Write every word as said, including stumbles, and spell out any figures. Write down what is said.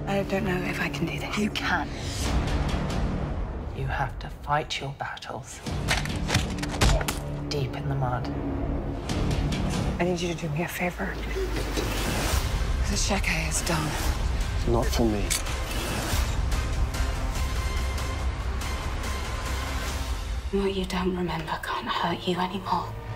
I don't know if I can do this. You can. You have to fight your battles deep in the mud. I need you to do me a favor. The sheke is done. Not for me. What you don't remember can't hurt you anymore.